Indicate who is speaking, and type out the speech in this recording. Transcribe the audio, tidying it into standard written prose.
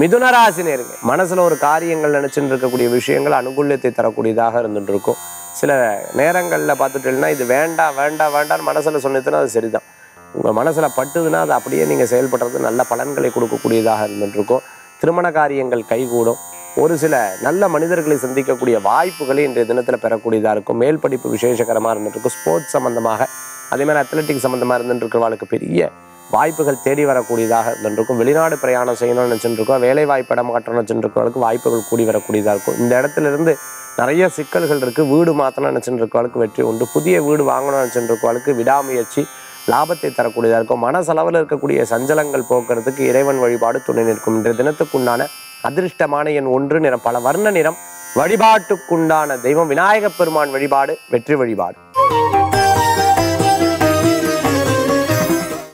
Speaker 1: மிதுன ராசி நேயர்களே, மனசுல ஒரு காரியங்கள் நினைச்சுட்டு இருக்கக்கூடிய விஷயங்கள் அனுகூல்யத்தை தரக்கூடியதாக இருந்துட்டு இருக்கும். சில நேரங்களில் பார்த்துட்டீங்கன்னா இது வேண்டாம் வேண்டாம் வேண்டாம்னு மனசுல சொன்னதுன்னா அது சரிதான். உங்கள் மனசுல பட்டுதுன்னா அது அப்படியே நீங்கள் செயல்படுறது நல்ல பலன்களை கொடுக்கக்கூடியதாக இருந்துட்டு இருக்கும். திருமண காரியங்கள் கைகூடும். ஒரு சில நல்ல மனிதர்களை சந்திக்கக்கூடிய வாய்ப்புகளை இன்றைய தினத்தில் பெறக்கூடியதாக இருக்கும். மேல் படிப்பு விசேஷகரமாக இருந்துட்டு இருக்கும். ஸ்போர்ட்ஸ் சம்மந்தமாக, அதே மாதிரி அத்லெட்டிக் சம்மந்தமாக இருந்துட்டு இருக்கிறவங்களுக்கு பெரிய வாய்ப்புகள் தேடி வரக்கூடியதாக இருந்துருக்கும். வெளிநாடு பிரயாணம் செய்யணும்னு நினச்சிட்டுருக்கோம். வேலை வாய்ப்பு இடமாற்றம் நினச்சிட்டுருக்கவங்களுக்கு வாய்ப்புகள் கூடி வரக்கூடியதாக இருக்கும். இந்த இடத்துல இருந்து நிறைய சிக்கல்கள் இருக்குது. வீடு மாற்றணும்னு நினச்சிட்டுருக்கவங்களுக்கு வெற்றி உண்டு. புதிய வீடு வாங்கணும்னு நினச்சிட்டுருக்கவங்களுக்கு விடாமுயற்சி லாபத்தை தரக்கூடியதாக இருக்கும். மனசளவில் இருக்கக்கூடிய சஞ்சலங்கள் போக்குறதுக்கு இறைவன் வழிபாடு துணை நிற்கும். இன்றைய தினத்துக்குண்டான அதிர்ஷ்டமான எண் 1, நிறம் பல வர்ண நிறம். வழிபாட்டுக்குண்டான தெய்வம் விநாயகப் பெருமான் வழிபாடு வெற்றி வழிபாடு.